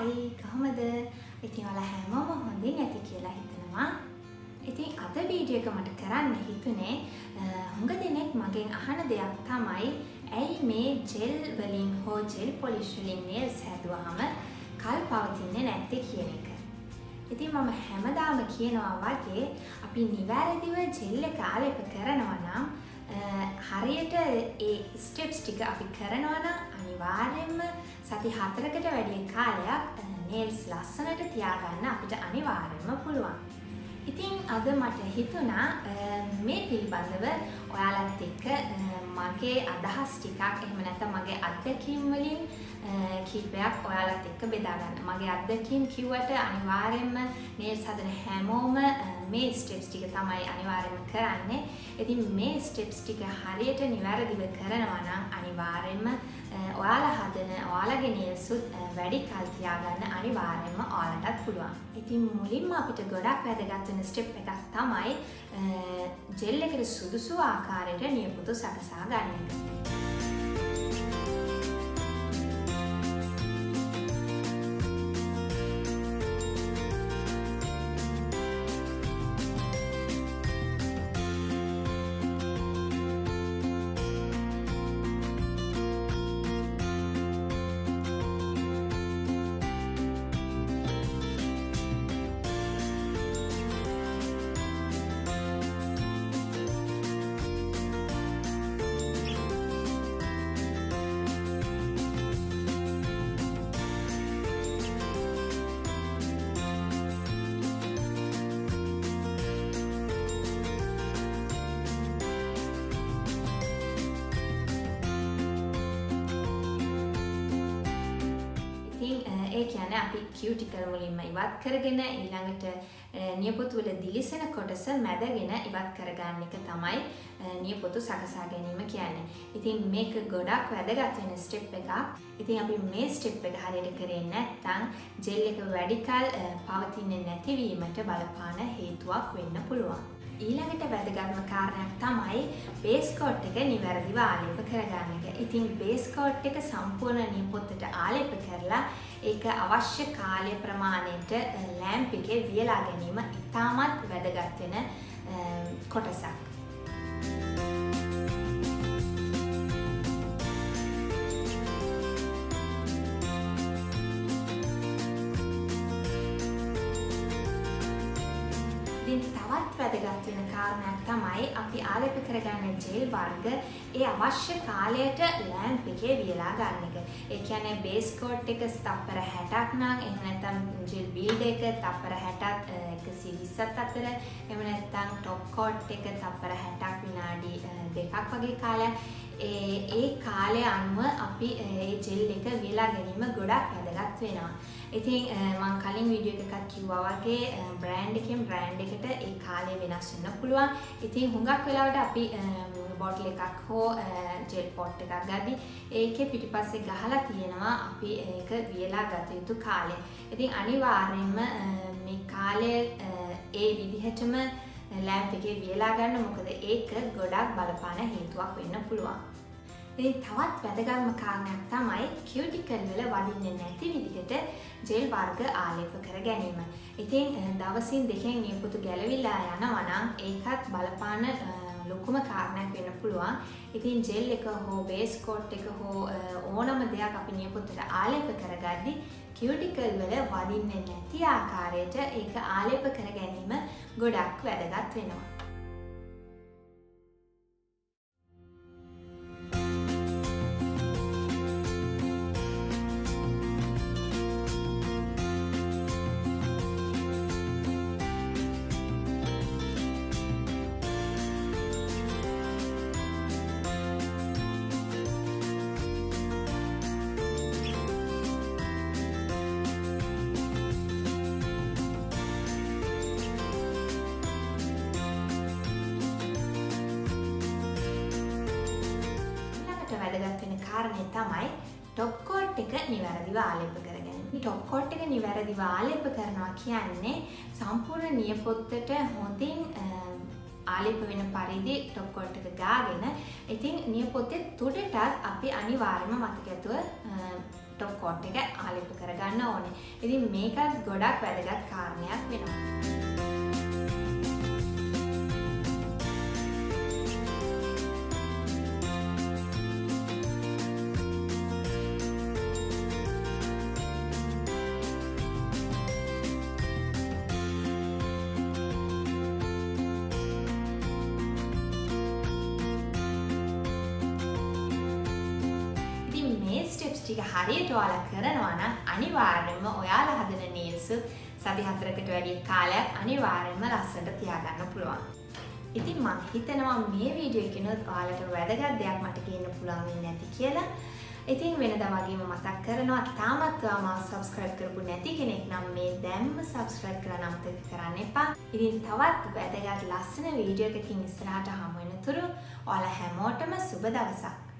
හයි කොහමද? ඉතින් ඔයාලා හැමෝම හොඳින් ඇති කියලා හිතනවා. ඉතින් අද වීඩියෝ එක මට කරන්න හිතුනේ හුඟ දෙනෙක් මගෙන් අහන දෙයක් තමයි ඇයි මේ ජෙල් වලින් හෝ ජෙල් පොලිෂ් වලින් nails හැදුවාම කල් පවතින්නේ නැත්තේ කියන එක. ඉතින් මම හැමදාම කියනවා වගේ අපි නිවැරදිව ජෙල් එක ආලේප කරනවා නම් හරියට ඒ ස්ටෙප්ස් ටික අපි කරනවා නම් අනිවාර්යෙන්ම සති 4කට වැඩි කාලයක් nails ලස්සනට තියාගන්න අපිට අනිවාර්යෙන්ම පුළුවන්. ඉතින් අද මට හිතුණා මේ පිළිබඳව ඔයාලත් එක්ක මගේ අදහස් ටිකක් එහෙම නැත්නම් මගේ අත්දැකීම් වලින් කීපයක් ඔයාලත් එක්ක බෙදා ගන්න. මගේ අත්දැකීම් කිව්වට අනිවාර්යෙන්ම nails හදන හැමෝම මේ ස්ටෙප්ස් ටික තමයි අනිවාර්යෙන්ම කරන්නේ. ඉතින් මේ ස්ටෙප්ස් ටික හරියට නිවැරදිව කරනවා නම් අනිවාර්යෙන්ම ඔයාලා හදන ඔයාලගේ nails උත් වැඩි කල් තියාගන්න අනිවාර්යෙන්ම ඔයාලටත් පුළුවන්. ඉතින් මුලින්ම අපිට ගොඩක් වැදගත් වෙන ස්ටෙප් එකක් තමයි ජෙල් එකට සුදුසු ආකාරයට නියපොතු සකසා ගන්න එක. ඒ කියන්නේ අපි කියුටිකල් මුලින්ම ඉවත් කරගෙන ඊළඟට නියපොතු වල දිලිසෙන කොටස මැදගෙන ඉවත් කරගන්න එක තමයි නියපොතු සකසා ගැනීම කියන්නේ. ඉතින් මේක ගොඩක් වැදගත් වෙන ස්ටෙප් එකක්. ඉතින් අපි මේ ස්ටෙප් එක හරියට කරේ නැත්නම් ජෙල් එක වැඩි කල පවතින්නේ නැතිවීමට බලපාන හේතුවක් වෙන්න පුළුවන්. ඊළඟට වැදගත්ම කාරණයක් තමයි බේස් කෝට් එක නිවැරදිව ආලේප කරගන්න එක. ඉතින් බේස් කෝට් එක සම්පූර්ණ නියපොත්තට ආලේප කරලා ඒක අවශ්‍ය කාලය ප්‍රමාණයට ලැම්ප් එකේ වියලා ගැනීම ඉතාමත් වැදගත් වෙන කොටසක්. තවත් වැදගත් වෙන කාරණයක් තමයි අපි ආලේප කරගන්න ජෙල් වර්ග ඒ අවශ්‍ය කාලයට ලැම්ප් එකේ වියලා ගන්න එක. ඒ කියන්නේ බේස් කෝට් එක තප්පර 60ක් නම් එහෙම නැත්නම් ජෙල් බීඩ් එක තප්පර 60ක් 120ක් අතර එහෙම නැත්නම් টොප් කෝට් එක තප්පර 60ක් විනාඩි 2ක් වගේ කාලයක් ඒ කාලය අනුව අපි ඒ ජෙල් එක වියලා ගැනීම ගොඩක් වැදගත් වෙනවා. ඉතින් මම කලින් වීඩියෝ එකක් කිව්වා වගේ බ්‍රෑන්ඩ් එකෙන් බ්‍රෑන්ඩ් එකට ඒ කාලය වෙනස් වෙන්න පුළුවන්. ඉතින් හුඟක් වෙලාවට අපි බෝටල් එකක් හෝ ජෙල් පොට් එකක් ගද්දි ඒකේ පිටිපස්සේ ගහලා තියෙනවා අපි ඒක වියලා ගත යුතු කාලය. ඉතින් අනිවාර්යයෙන්ම මේ කාලය ඒ විදිහටම ලැම්ප් එකේ වියලා ගන්න. මොකද ඒක ගොඩක් බලපාන හේතුවක් වෙන්න පුළුවන්. ඉතින් තවත් වැදගත්ම කාරණයක් තමයි කියුටිකල් වල වදින්නේ නැති විදිහට ජෙල් වර්ග ආලේප කර ගැනීම. ඉතින් දවසින් දෙකෙන් නියපොතු ගැලවිලා යනවා නම් ඒකත් බලපාන ලොකුම කාරණයක් වෙන්න පුළුවන්. ඉතින් ජෙල් එක හෝ බේස් කෝට් එක හෝ ඕනම දෙයක් අපි නියපොත්තට ආලේප කරගද්දි කියුටිකල් වල වදින්නේ නැති ආකාරයට ඒක ආලේප කර ගැනීම ගොඩක් වැදගත් වෙනවා. වැදගත් වෙන කාරණේ තමයි টොප් කෝට් එක නිවැරදිව ආලේප කරගන්න. টොප් කෝට් එක නිවැරදිව ආලේප කරනවා කියන්නේ සම්පූර්ණ නියපොත්තට හොඳින් ආලේප වෙන පරිදි টොප් කෝට් එක ගාගෙන ඉතින් නියපොත්තේ තුඩටත් අපි අනිවාර්යයෙන්ම මතක ඇතුව top coat එක ආලේප කරගන්න ඕනේ. ඉතින් මේකත් ගොඩක් වැදගත් කාරණයක් වෙනවා. ස්ටෙප්ස් ටික හරියට ඔයාලා කරනවා නම් අනිවාර්යයෙන්ම ඔයාලා හදන nails සති 4කට වැඩි කාලයක් අනිවාර්යයෙන්ම ලස්සනට තියාගන්න පුළුවන්. ඉතින් මම හිතනවා මේ වීඩියෝ එකනොත් ඔයාලට වැදගත් දෙයක් මට කියන්න පුළුවන් වෙන්නේ නැති කියලා. ඉතින් වෙනදා වගේම මතක් කරනවා තාමත් ඔයාලා මාව subscribe කරපු නැති කෙනෙක් නම් මේ දැම්ම subscribe කරන්න අමතක කරන්න එපා. ඉතින් තවත් වැදගත් ලස්සන වීඩියෝ එකකින් ඉස්සරහට හමු වෙනතුරු ඔයාලා හැමෝටම සුබ දවසක්.